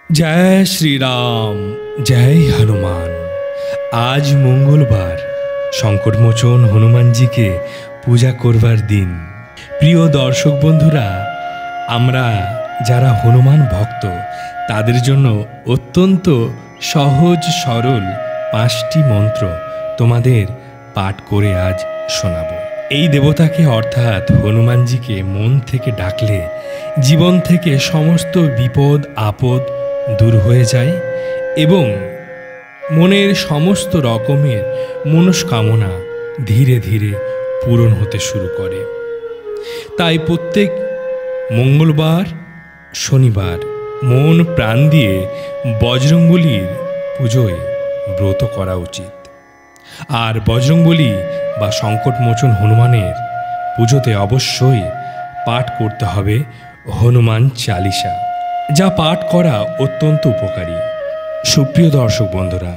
जय श्री राम जय हनुमान। आज मंगलवार संकटमोचन हनुमान जी के पूजा करवार दिन। प्रिय दर्शक बंधुरा, आमरा जारा हनुमान भक्त तादेर जन्य अत्यंत सहज सरल 5टी मंत्र तोमादेर पाठ करे आज शोनाबो। এই দেবতাকে অর্থাৎ হনুমানজিকে মন থেকে ডাকলে জীবন থেকে সমস্ত বিপদ আপদ দূর হয়ে যায় এবং মনের সমস্ত রকমের মনস্কামনা ধীরে ধীরে পূরণ হতে শুরু করে। তাই প্রত্যেক মঙ্গলবার শনিবার মন প্রাণ দিয়ে বজরংবলীর পুজোয় ব্রত করা উচিত। আর বজরংবলী বা সংকটমোচন হনুমানের পুজোতে অবশ্যই পাঠ করতে হবে হনুমান চালিসা, যা পাঠ করা অত্যন্ত উপকারী। সুপ্রিয় দর্শক বন্ধুরা,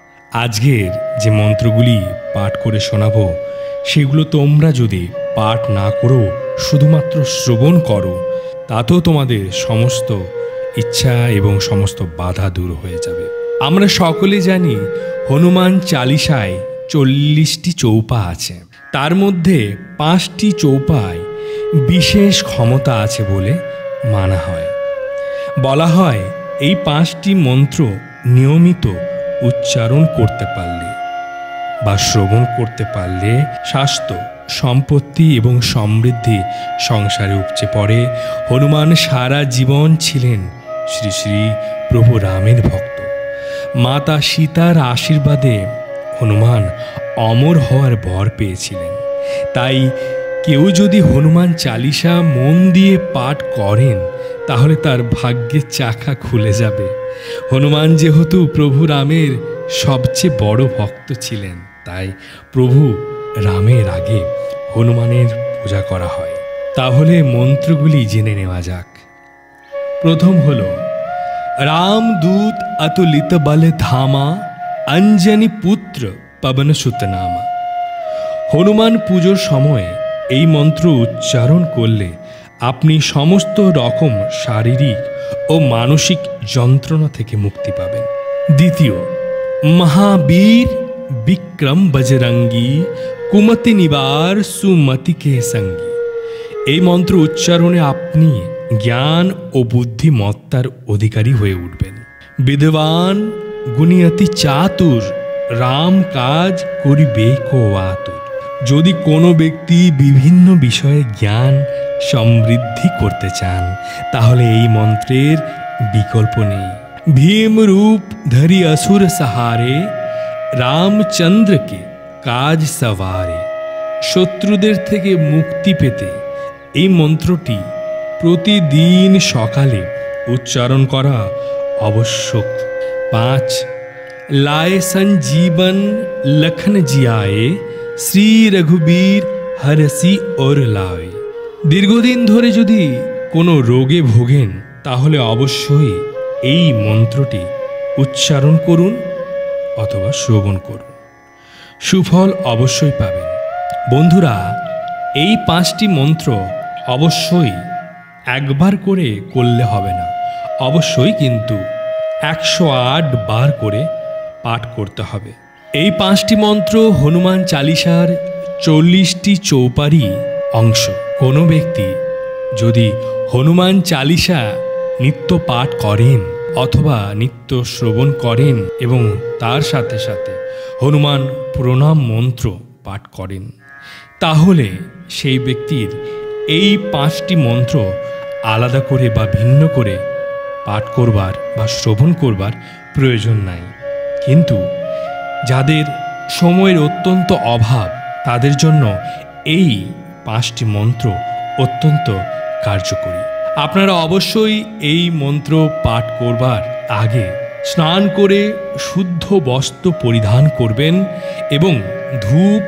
আজকের যে মন্ত্রগুলি পাঠ করে শোনাবো সেগুলো তোমরা যদি পাঠ না করো শুধুমাত্র শ্রবণ করো, তাতেও তোমাদের সমস্ত ইচ্ছা এবং সমস্ত বাধা দূর হয়ে যাবে। আমরা সকলে জানি হনুমান চালিসায় 40টি চৌপা আছে, তার মধ্যে 5টি চৌপায় বিশেষ ক্ষমতা আছে বলে মানা হয়। বলা হয় এই 5টি মন্ত্র নিয়মিত উচ্চারণ করতে পারলে বা শ্রবণ করতে পারলে স্বাস্থ্য সম্পত্তি এবং সমৃদ্ধি সংসারে উপচে পড়ে। হনুমান সারা জীবন ছিলেন শ্রী শ্রী প্রভু রামের ভক্ত। মাতা সীতার আশীর্বাদে হনুমান অমর হওয়ার বর পেয়েছিলেন। তাই কেউ যদি হনুমান চালিসা মন দিয়ে পাঠ করেন তাহলে তার ভাগ্যের চাকা খুলে যাবে। হনুমান যেহেতু প্রভু রামের সবচেয়ে বড় ভক্ত ছিলেন, তাই প্রভু রামের আগে হনুমানের পূজা করা হয়। তাহলে মন্ত্রগুলি জেনে নেওয়া যাক। প্রথম হল রামদূত অতুলিত বলে ধামা অঞ্জনি পুত্র পবন সুত নামা। হনুমান পুজোর সময় এই মন্ত্র উচ্চারণ করলে আপনি সমস্ত রকম শারীরিক ও মানসিক যন্ত্রণা থেকে মুক্তি পাবেন। দ্বিতীয়, মহাবীর বিক্রম বজরঙ্গী কুমতি নিবার সুমতি কে সঙ্গী। এই মন্ত্র উচ্চারণে আপনি জ্ঞান ও বুদ্ধিমত্তার অধিকারী হয়ে উঠবেন। বিদ্বান গুণিয়তি চাতুর রাম কাজ করিবে কো আতুর। যদি কোনো ব্যক্তি বিভিন্ন বিষয়ে জ্ঞান সমৃদ্ধি করতে চান তাহলে এই মন্ত্রের বিকল্প নেই। ভীম রূপ ধরি असुर सहारे রামচন্দ্রকে কাজ সওয়ারে। শত্রুদের থেকে মুক্তি পেতে এই মন্ত্রটি প্রতিদিন সকালে উচ্চারণ করা আবশ্যক। 5 लाए संजीवन लखन जियाए শ্রী রঘুবীর হরসি ওর লায়। দীর্ঘদিন ধরে যদি কোনো রোগে ভোগেন তাহলে অবশ্যই এই মন্ত্রটি উচ্চারণ করুন অথবা শ্রবণ করুন, সুফল অবশ্যই পাবেন। বন্ধুরা, এই 5টি মন্ত্র অবশ্যই একবার করে করলে হবে না, অবশ্যই কিন্তু 108 বার করে পাঠ করতে হবে। এই 5টি মন্ত্র হনুমান চালিসার 40টি চৌপারই অংশ। কোনো ব্যক্তি যদি হনুমান চালিসা নিত্য পাঠ করেন অথবা নিত্য শ্রবণ করেন এবং তার সাথে সাথে হনুমান প্রণাম মন্ত্র পাঠ করেন, তাহলে সেই ব্যক্তির এই 5টি মন্ত্র আলাদা করে বা ভিন্ন করে পাঠ করবার বা শ্রবণ করবার প্রয়োজন নাই। কিন্তু যাদের সময়ের অত্যন্ত অভাব তাদের জন্য এই 5টি মন্ত্র অত্যন্ত কার্যকরী। আপনারা অবশ্যই এই মন্ত্র পাঠ করবার আগে স্নান করে শুদ্ধ বস্ত্র পরিধান করবেন এবং ধূপ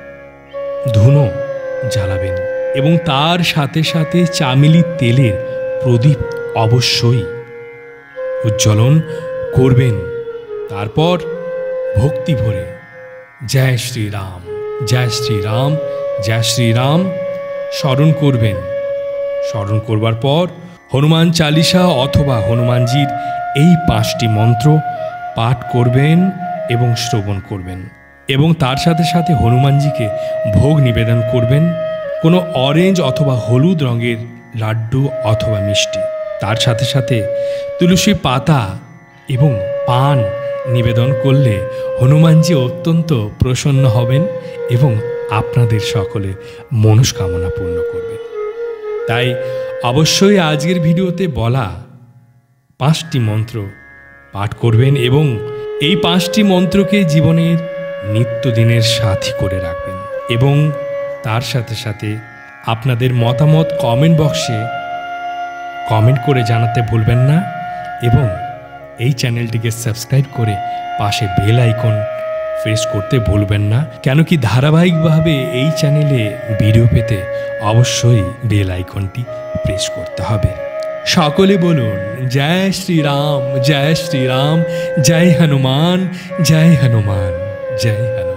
ধুনো জ্বালাবেন এবং তার সাথে সাথে চামেলি তেলের প্রদীপ অবশ্যই উজ্জ্বলন করবেন। তারপর ভক্তি ভরে জয় শ্রীরাম জয় শ্রীরাম জয় শ্রীরাম স্মরণ করবেন। স্মরণ করবার পর হনুমান চালিসা অথবা হনুমানজির এই 5টি মন্ত্র পাঠ করবেন এবং শ্রবণ করবেন এবং তার সাথে সাথে হনুমানজিকে ভোগ নিবেদন করবেন কোনো অরেঞ্জ অথবা হলুদ রঙের লাড্ডু অথবা মিষ্টি। তার সাথে সাথে তুলসী পাতা এবং পান নিবেদন করলে হনুমানজি অত্যন্ত প্রসন্ন হবেন এবং আপনাদের সকলের মনস্কামনা পূর্ণ করবেন। তাই অবশ্যই আজকের ভিডিওতে বলা 5টি মন্ত্র পাঠ করবেন এবং এই 5টি মন্ত্রকে জীবনের নিত্যদিনের সাথী করে রাখবেন এবং তার সাথে সাথে আপনাদের মতামত কমেন্ট বক্সে কমেন্ট করে জানাতে ভুলবেন না এবং এই চ্যানেলটিকে সাবস্ক্রাইব করে পাশে বেল আইকন প্রেস করতে ভুলবেন না, কেন কি ধারাবাহিকভাবে এই চ্যানেলে ভিডিও পেতে অবশ্যই বেল আইকনটি প্রেস করতে হবে। সকলে বলুন জয় শ্রীরাম, জয় শ্রীরাম, জয় হনুমান, জয় হনুমান, জয় হনুমান।